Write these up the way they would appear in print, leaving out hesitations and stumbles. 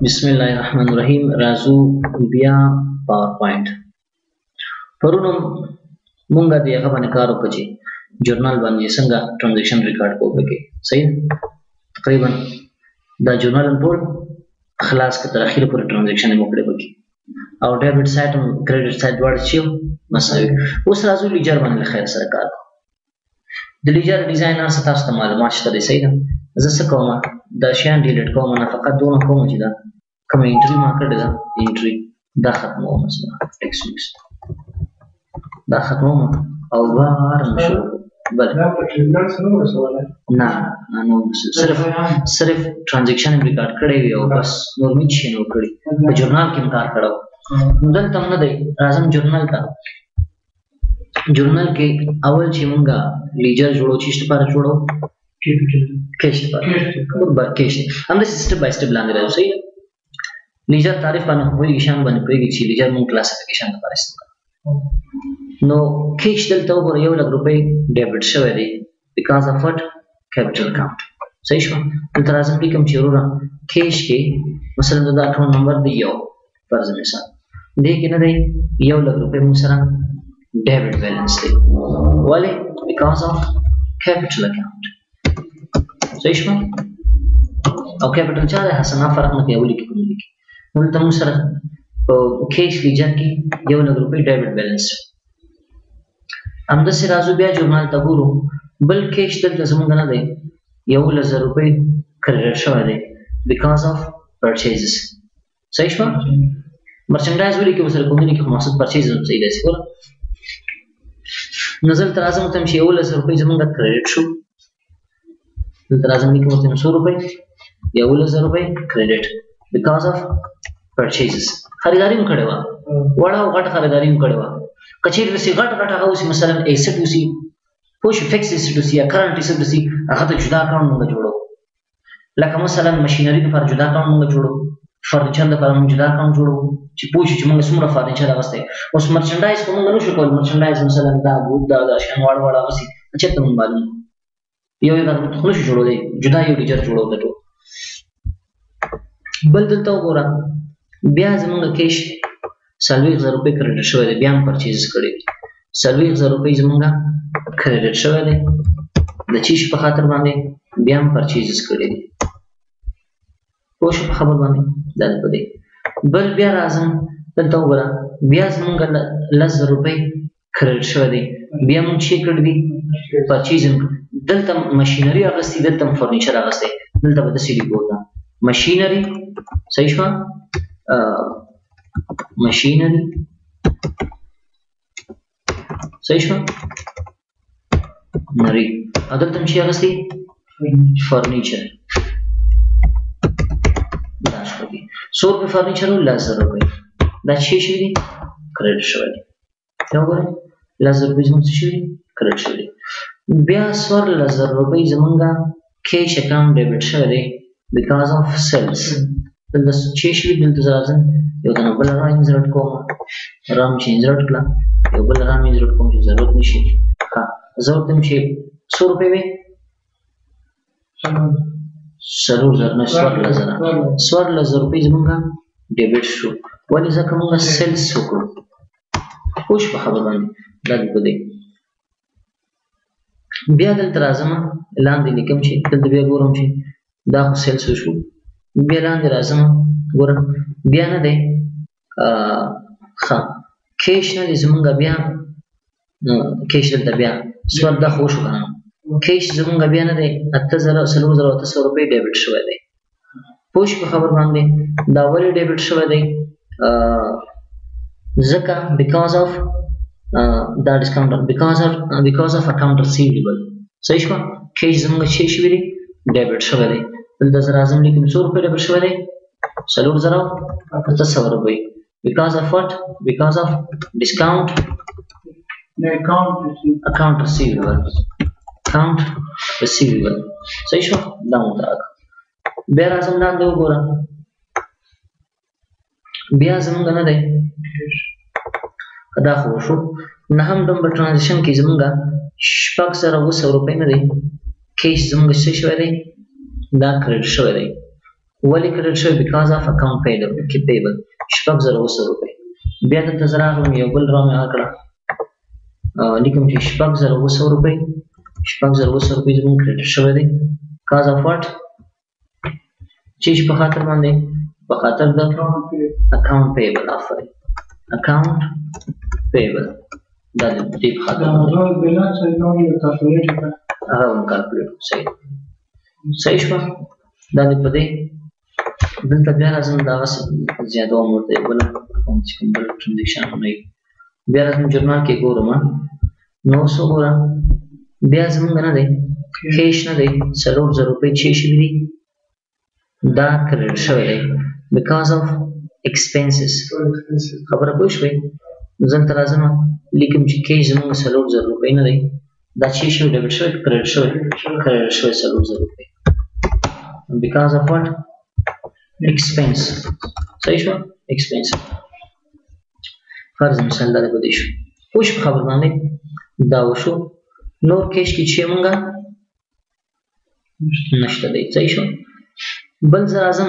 بسم الله الرحمن الرحیم راځو بیا پاور پوینټ پرونو مونږه د هغه باندې کار وکړو چې جورنال باندې څنګه ټرانزیکشن ریکارډ کوو پکې صحیح تقریبا دا جورنال ټول خلاص کړه تر اخیره پورې ټرانزیکشن یې وکړې پکې او ډیبټ سایت او کریډټ سایت دواړه چې مساوي اوس راځو لیجر باندې خیر سره کار کوو د لیجر ډیزاین تاسو ته معلومات شته دی صحیح ده زه څه کوم دا شیان ډیلیټ کوم نه فقط دونه کوم چې دا کوم انټری ما کړی دا انټری دا ختموم مثلا ټیکس مکس دا ختموم او بار نشو بل دا په ټریبیونال سره نو رسوله نه صرف ټرانزیکشن ریکارډ کړی وي او بس نور هیڅ شي نه کړی په جورنال کې کار کړو دلته نه دی راځم جورنال ته جورنال کې اول چې مونږه لیجر جوړو چې څه لپاره جوړو کیش لپاره کیش هم د سیستم بای سټپ لاندې راځي صحیح لیجر تعریف باندې خو یې شان باندې پوهیږي چې لیجر مونږ کلاسیفیکیشن لپاره استعمال نو کیش دلته وګوره 1 لک روپۍ ډیبټ شوی دی بیکاز اف وات کیپټل اکاونټ صحیح شو دلته راځم کوم چې ورونه کیش کې مثلا دا اکاونټ نمبر دی یو فرض مثال دې کې نه دی 1 لک روپۍ مونږ سره debit balance دی ولی because of capital account صحیح شو او capital چا ده حسنا فرق نه کوي ولی کې کوم لیکي نو تم سره کیش لیجر کې 1 لک روپۍ debit balance همدا سره راځو بیا جورنال ته ګورو بل کیش دلته زمونږ نه دی 1 لک روپۍ کریډټ شوی دی because of purchases صحیح شو مرچنډایز ولی کې وسره کوم نه کې مقصد purchases صحیح دی څه نزل ترازم تم شي 1 لک روپۍ زمونږ کریډټ شو ترازم لیکو ته 100 روپۍ 1 لک روپۍ کریډټ بیکاز اف پرچیزز خریداري م کړو وړه او غټ خریداري م کړو کچیر وسی غټ هغه اوس مثلا ایسټ وسی پوش فکس ایسټ وسی یا کرنٹ ایسټ وسی هغه ته جدا اکاونټ موږ جوړو لکه مثلا ماشينري لپاره جدا اکاونټ موږ جوړو فرنیچر لپاره موږ جدا اکاونټ جوړو چې پوښ چې موږ څومره فرنیچر راغسته اوس مرچنډایز کوم نه شو کول مرچنډایز مثلا دا بود دا شان واړ غسی چې ته مونږ معلوم یو دا خو شو جوړو دی جدا یو لیجر جوړو دټو بل دلته وګوره بیا زمونږ کیش 40,000 روپۍ کریډټ شوی دی بیا هم پرچیز کړی 40,000 روپۍ زمونږ کریډټ شوی دی د چیش په خاطر باندې بیا هم پرچیز کړی دی پوه شو په خبر باندې دا پدې بل بیا راځم دلته وګوره بیا زمونږ 10,000 روپۍ کریډټ شوی دی بیا موږ چې کړی دی پرچیز دلته ماشينري اغستی دلته فرنیچر اغستی دلته به د سړي ګوردا ماشينري صحیح شو ماشينري صحیح شو نری دلته چې اغستی فرنیچر دا شو دی 100 روپۍ فرنیچر 10,000 روپۍ دا چې شي دی کریډټ شوی دی دا وګورئ 10,000 روپۍ زموږ څه شي کریډټ شوی بیا 14,000 روپۍ زمونږه کیش اکاونټ ډیبټ شوی دی بیکاز اف سیلز دلته چې شي دلته راځم یو دنه بل را انزرټ کوم رام چې انزرټ کړه یو بل رام انزرټ کوم چې ضرورت نشي ها ضرورت هم چې 100 روپۍ وي 14,000 روپۍ زمونږه ډیبټ شو ولې ځکه موږ سیلز وکړو خوش په خبر باندې دا دی بیا دلته راځم لاندې لیکم چې دلته بیا ګورم چې دا خو سیلز شو بیا لاندې راځم ګورم بیا نه دی ښه کیش نه دی زمونږ بیا کیش دلته بیا سوال دا خو شو کنه کیش زمونږ بیا نه دی 8,000 روپۍ ډیبټ شوی دی پوښ په خبر باندې دا ولې ډیبټ شوی دی ځکه بیکاز اف دا ډیسکاونټ بیکاز اف اکاونټ ریسیویبل صحیح شو کیش زموږ شي شوی دی ډیبټ شوی دی دلته زه راځم لیکم 100 روپۍ ډیبټ شوی دی 4,800 روپۍ بیکاز اف وات بیکاز اف ډیسکاونټ اکاونټ ریسیویبل صحیح شو دا مطلق بیا راځم لاندې وګوره بیا زموږ نه دی دا خو شو نه هم نمبر ترانزیکشن کې زموږ 6,900 روپۍ نه دی کیش زموږ څه شوی دی دا کریډټ شوی دی ولې کریډټ شوی بیکاز اف اکاونټ پیبل شپږ زره وسه روپۍ بیا دلته زه راغلم یو بل را مې کړه لیکم چې شپږ زره وسه روپۍ زموږ کریډټ شوی دی کاز اف واټ چې په خاطر باندې په خاطر د اکاونټ پیبل آفرین اکاونټ پیبل دا د دې په خاطر باندې بیلانس اکاونټ کالکولیټ هغه کالکولیټ صحیح شو دا دې په دې دلته بیا راځم دا زیاده عمر دی بل کوم چې کوم بل ټرانزیکشن نه بیا راځم جرنال کې ګورم نو څو ګورم بیا زمونږ نه دی کیش نه دی 4000 روپۍ چې شي دي دا کریډټ شوی دی بیکاز اف ایکسپنسز خبره پوه شوې دلته راځم لیکم چې کیش زمونږ 4000 روپۍ نه دی دا چې شوی ډیبټ شوی کریډټ شوی 4000 روپۍ بیکاز اف واټ expense صحیح شو expense فرض مثال دا بده شو خوش خبر باندې دا وشو نور کیش کی چې مونږه نشته دی صحیح شو بل زر اعظم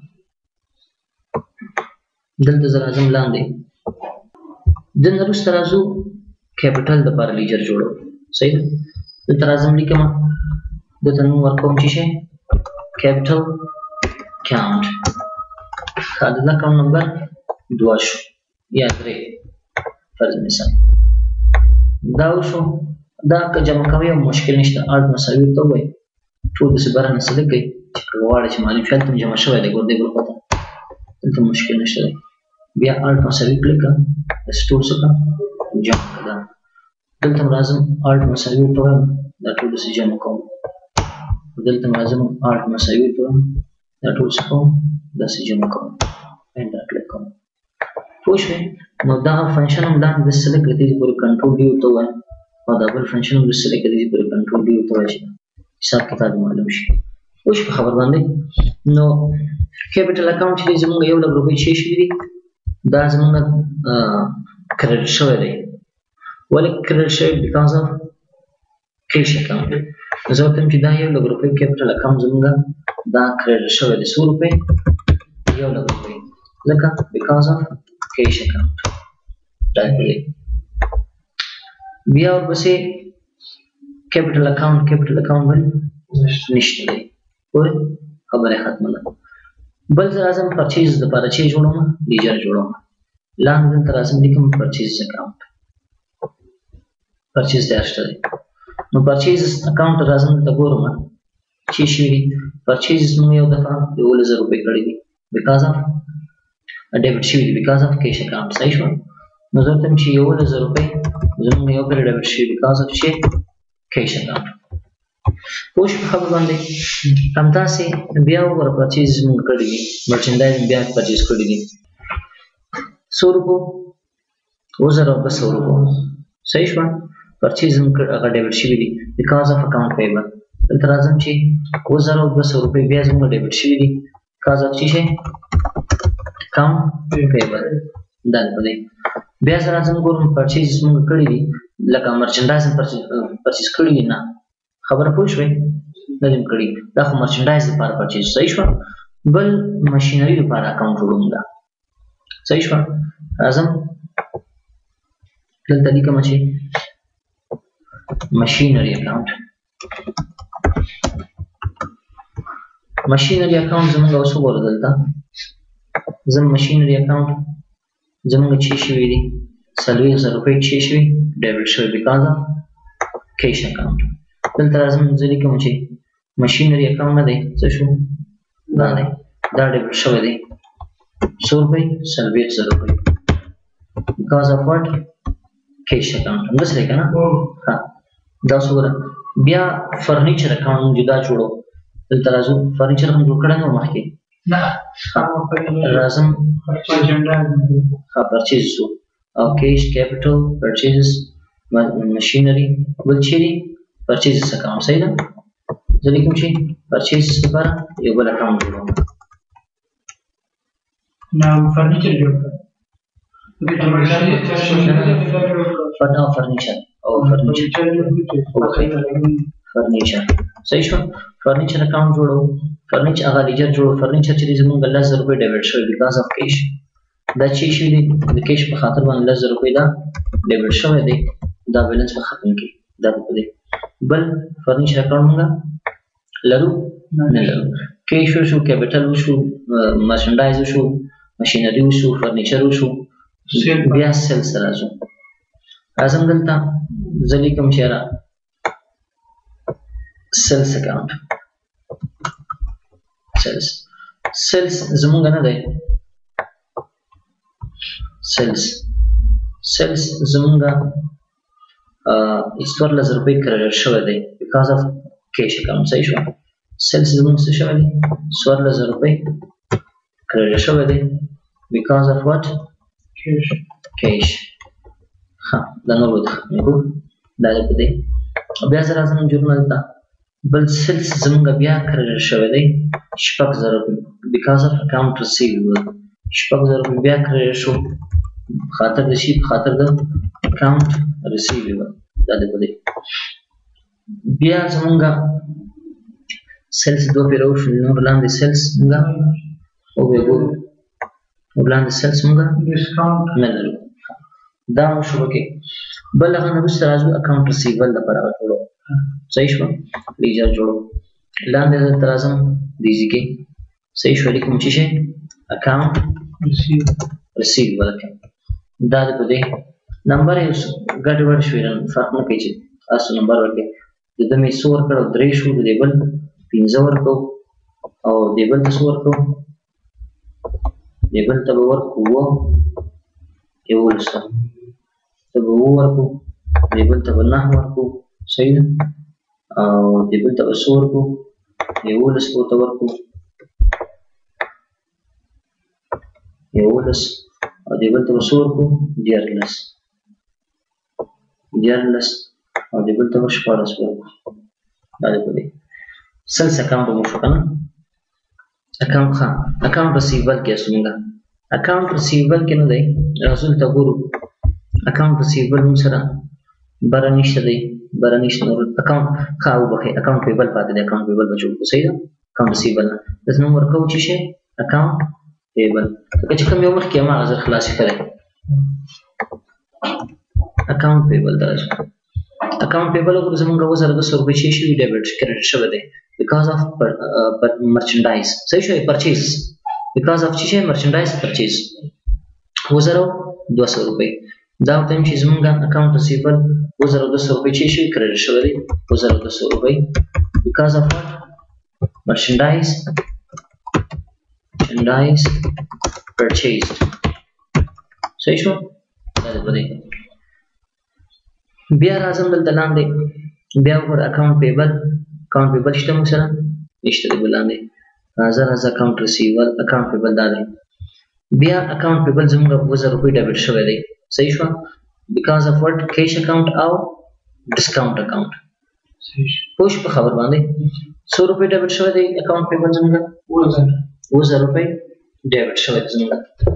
دلته زر اعظم لاندې د نرست راځو کیپټل د پر لیجر جوړو صحیح دلته راځم لیکم د تنو ورکوم چې شي کیپټل count خالد اکاؤنٹ نمبر 2 شو یا 3 فرض مثال دا شو دا که جمع کوي مشکل نشته الټ مساوي ته وای ټول د سبره نسل کوي چې غواړي چې معلوم شول ته جمع شوی دی ګور دی بل خطا دلته مشکل نشته بیا الټ مساوي کلیک ستور څخه جمع کړه دلته لازم الټ مساوي ته دا ټول د جمع کوم دلته لازم الټ مساوي ته دا ټول څه کوم دا څه جمع کوم اینډ کلیک کوم پوه شئ نو دا فنکشن هم لاندې د سلیکټ کړئ چې پورې کنټرول ډي ورته وایي او دا بل فنکشن هم د سلیکټ کړئ چې پورې کنټرول ډي ورته وایي چې حساب کتاب معلوم شي پوه شئ په خبر باندې نو کیپټل اکاونټ چې زموږ 1 لک روپۍ شي شي دي دا زموږ کریډټ شوی دی ولې کریډټ شوی بیکاز اف کیش اکاونټ زه ورته چې دا 1 لک روپۍ کیپټل اکاونټ زموږ دا کریډټ شوی دی 100 روپۍ 1 لک روپۍ ځکه بیکاز اف کیش اکاونټ دا دی بیا ورپسې کیپټل اکاونټ باندې نشته دی پوه خبره ختمه ده بل زه راځم پرچیز لپاره چې جوړوم لیجر جوړوم لاندې دلته راځم لیکم پرچیز اکاونټ پرچیز دی شته دی نو پرچیز اکاونټ راځم دلته ګورم چې شي پرچیز موږ یو دفعه 10000 روپۍ کړې دي بیکاز اف ډیبټ شوی دی بیکاز اف کیش اکاونټ صحیح شو نو زه ته چې 10000 روپۍ زموږ یو کړی ډیبټ شوی بیکاز اف چې کیش اکاونټ پوښ خبر باندې هم تاسو بیا ور پرچیز موږ کړی دي مرچنډایز بیا پرچیز کړی دي 100 روپۍ 100 روپۍ صحیح شو پرچیز موږ هغه ډیبټ شوی دی بیکاز اف اکاونټ پیبل دلته راځم چې 100 روپۍ بیا زموږ ډیبټ شوی دی بیکاز اف چې اکاونټ پیبل دا دی بیا سره راځم ګورم پرچیز موږ کړی دي لکه مرچنډایز پرچیز کړی نه خبره پوه شوې دا دې کړی دا خو مرچنډایز لپاره پرچیز صحیح شو بل ماشینری لپاره اکاونټ جوړوم دا صحیح شو راځم دلته لیکم چې ماشینری اکاونټ زموږ اوس وګورئ دلته زم ماشینری اکاونټ زموږ چې شوی دی 40000 روپۍ چې شوی ډیبټ شوی بیکاز اف کیش اکاونټ دلته راځم ځلې کوم چې ماشینری اکاونټ نه دی څه شو دا دی دا ډیبټ شوی دی 100 روپۍ 40000 روپۍ بیکاز اف واټ کیش اکاونټ هم څه کنه ها دا څوره بیا فرنیچر اکاونټ جدا جوړو دلته راځو فرنیچر هم جوړ کړه نو مخکې نه راځم پرچیز شو او کیش کیپټل پرچیز ماشینری بل چیرې پرچیز اکاونټ صحیح ده زه لیکم چې پرچیز لپاره یو بل اکاونټ جوړوم نه فرنیچر جوړ کړه فرنیچر او فرنیچر فرنیچر صحیح شو فرنیچر اکاونټ جوړو فرنیچر هغه لیجر جوړو فرنیچر چې زمونږ 10,000 روپۍ ډیبټ شوی بیکاز اف کیش دا چې شي د کیش په خاطر باندې 10,000 روپۍ دا ډیبټ شوی دی دا بیلنس په ختم کی دا په دې بل فرنیچر اکاونټ موږ لرو نه لرو کیش وشو کیپټل وشو مرچنډایز وشو ماشینری وشو فرنیچر وشو بیا سیلز راځو راځم دلته ځلې کوم شهره سیلز اکاونټ سیلز زمونږ نه دی سیلز زمونږ 14,000 روپۍ کریډټ شوی دی بیکاز اف کیش اکاونټ صحیح شو سیلز زمونږ څه شوی دی 14,000 روپۍ کریډټ شوی دی بیکاز اف واټ کیش ها دا نور وخت نو دا په دې بیا سره زموږ جورنال ته بل سیلز زموږ بیا کریډټ شوی دی 6,000 روپۍ بیکاز اف اکاونټ ریسیوبل 6,000 روپۍ بیا کریډټ شو خاطر د شي خاطر د اکاونټ ریسیوبل دا د دې بیا زموږ سیلز دوه پیرو شو نو لاندې سیلز موږ او وګورو وړاندې سیلز موږ ډیسکاونټ نه لرو دا مو شو کې بل هغه نو سره راځو اکاونټ ریسیوبل لپاره جوړو صحیح شو لیجر جوړو لاندې ترازم دیږي کې صحیح شو لیکم چې شي اکاونټ ریسیوبل کې دا د دې نمبر یې ګډوډ شوی فرق نه کوي چې تاسو نمبر ورکړئ د مې سور کړو 3 شو د بل 15 ورکو او د بل څو ورکو د بل ته ورکو یو لسته ته ورکو د بل ته نه ورکو صحیح او د بل ته څو ورکو یو لسته ته ورکو یو لس او د بل ته څو ورکو دیارلس او د بل ته شپارس ورکو دا دی سیلز اکاونټ مو شو کنه اکاونټ ریسیوبل کې اسمنګا اکاونټ ریسیوبل کې نه دی رسول ته ګورو اکاونټ ریسیوبل مو سره برانیشته دی برانیشته نو اکاونټ خاو بخې اکاونټ پیبل پاتې دی اکاونټ پیبل بچو کو صحیح ده اکاونټ ریسیوبل د نو ورکو چې شي اکاونټ پیبل چې کوم یو مخ کې ما غزر خلاص کړی اکاونټ پیبل درځه اکاونټ پیبل وګورئ زمونږ 2,200 روپۍ چې شي ډیبټ کریډټ شوی دی because of merchandise صحیح شو purchase because of چې merchandise purchase 2,200 روپۍ دا ټیم چې زمونږ اکاونټ ریسیوبل 2,200 روپۍ چې شي کریډټ شوی دی 2,200 روپۍ because of what merchandise purchased صحیح شو دا دی بیا راځم دلته لاندې بیا وګور اکاونټ پیبل شته مو سره نشته دی بلاندې راځه اکاونټ ریسیوبل اکاونټ پیبل دا دی بیا اکاونټ پیبل زموږ 2,000 روپۍ ډیبټ شوی دی صحیح شو بیکاز اف وات کیش اکاونټ او ډیسکاونټ اکاونټ پوښ په خبر باندې 100 روپۍ ډیبټ شوی دی اکاونټ پیبل زموږ 2,000 روپۍ ډیبټ شوی دی زموږ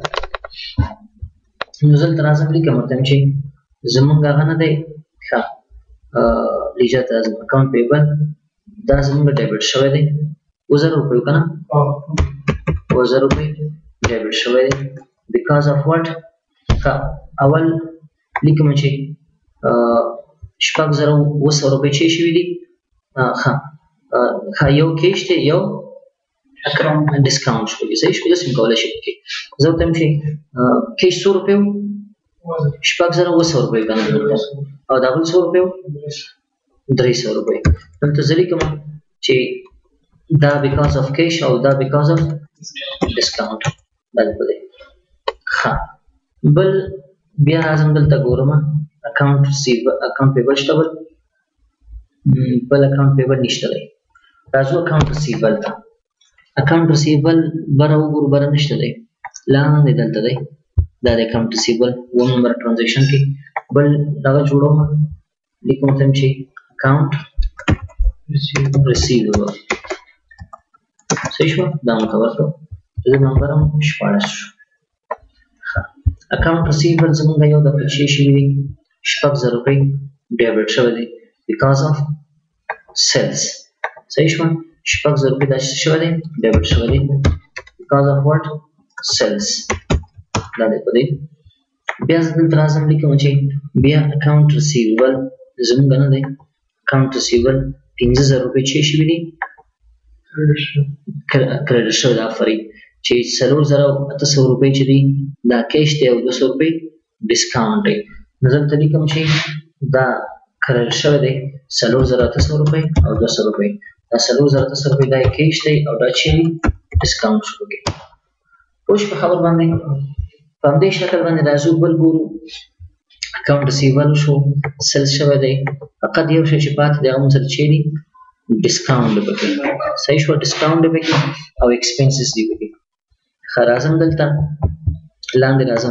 نو زل ترازم لیکم ته چې زموږ هغه نه دی ښه لیجر ترازم اکاونټ پیبل دا زموږ ډیبټ شوی دی 2,000 روپۍ کنه 2,000 روپۍ ډیبټ شوی دی بیکاز اف واټ اول لیکم چې 6,200 روپۍ چې شوی دی یو کیش دی یو ډیسکاونټ شو صحیح شو داسې کولای شي زه ته چې کیش 100 روپۍ 6,200 روپۍ کنه او دا بل 100 روپۍ 300 روپۍ دلته زه لیکم چې دا بیکاز اف کیش او دا بیکاز اف ډیسکاونټ دا دی بل بیا راځم دلته ګورم اکاونټ ریسیوبل اکاونټ پیبل شته بل اکاونټ پیبل نشته دی راځو اکاونټ ریسیوبل ته اکاونټ ریسیوبل بره وګورو بره نشته دی لاندې دلته دی دا د اکاونټ ریسیوبل و نمبر ټرانزیکشن کې بل دا جوړوم لیکم ته چې اکاونټ ریسیوبل صحیح شو دا متور شو د نمبر هم 14 شو اکاونټ ریسیوبل زموږ یو د پرچې شوی 6,000 روپۍ ډیبټ شوی دی بیکاز اف sales صحیح شو 6000 روپۍ دا څه شوی دی ډیبټ شوی دی because of what sales دا دی په دې بیا زه دلته راځم لیکم چې بیا account receivable زموږ نه دی account receivable 15000 روپۍ چې شوي دي کریډټ شوی دا فري چې 4800 روپۍ چې دي دا کیش دی او 200 روپۍ ډسکاونټ دی نو دلته لیکم چې دا کریډټ شوی دی 4800 روپۍ او 200 روپۍ دا 4800 روپۍ دا کیش دی او دا چې ډسکاونټ شو کې پوه شو په خبر باندې په همدې شکل باندې راځو بل ګورو اکاونټ ریسیوبل شو سیلز شوی دی فقط یو شی چې پاتې دی هغه سره چې دی ډسکاونټ دی پکې صحیح شو ډسکاونټ دی پکې او ایکسپنسز دی پکې ښه راځم دلته لاندې راځم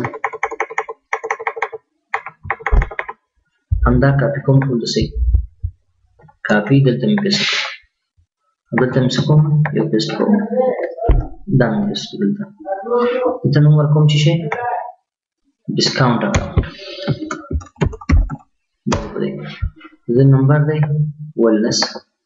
همدا کاپي کوم ټول دسې کاپي دلته مې پیسټ کړم دلته مې څه کوم یو پیسټ کوم دا مې پیسټ دلته دلته نوم ورکوم چې شي ډسکاونټ اکاونټ دا نمبر دی ولنس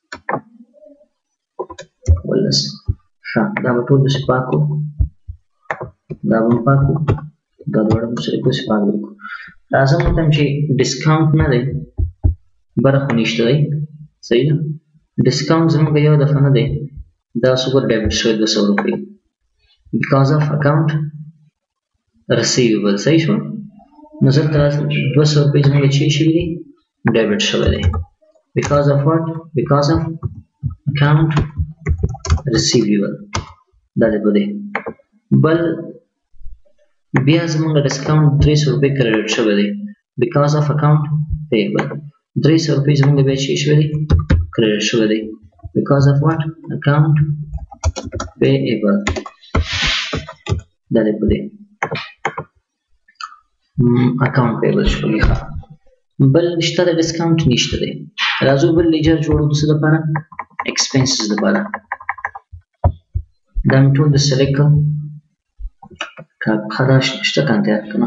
ښه دا به ټول داسې پاکو دا به هم پاکو دا دواړه به سره داسې پاک وکړو راځم ورته چې ډسکاونټ نه دی بره خو نشته دی صحیح ده ډسکاونټ زموږ یو دفعه نه دی دا سوپر ډیبټ شوی 200 روپۍ because of account receivable صحیح شو نو زه تاسو 200 روپۍ زموږ چې شوي دي ډیبټ شوی دی because of what because of account receivable دا دی په دې بل بیا زموږ ډسکاونټ 300 روپۍ کریډټ شوی دی because of account payable 300 روپۍ زموږ بیا چې شوی دی کریډټ شوی دی because of what account payable دا دی په دې account payable شو لیکه بل نشته د ډسکاونټ نشته دی راځو بل لیجر جوړو د څه لپاره ایکسپنسز لپاره دا مې ټول د سلیکټ کوم خدا شته کنه کنه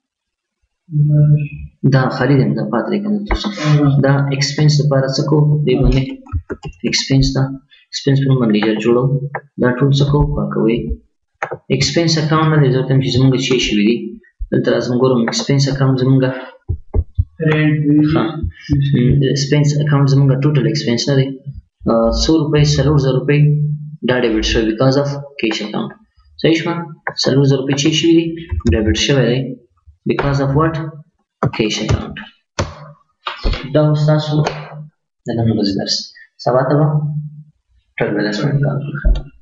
دا خالی دی دا پاتې کنه تاسو دا ایکسپنس لپاره څه کو دی باندې ایکسپنس دا ایکسپنس په باندې لیجر جوړو دا ټول څه کو پاکوي ایکسپنس اکاونټ نه دی ځکه چې زموږ چې شي وي دلته راځم ګورم ایکسپنس اکاونټ زموږ expense account زموږ ټوټل expense نه دی 100 روپۍ 4000 روپۍ دا ډیبټ شوی because of cash account صحیح شو 4000 روپۍ چې شوي دي ډیبټ شوی دی because of what cash account دا تاسو د نن ورځې درس سبا ته به ټول ولسمه کار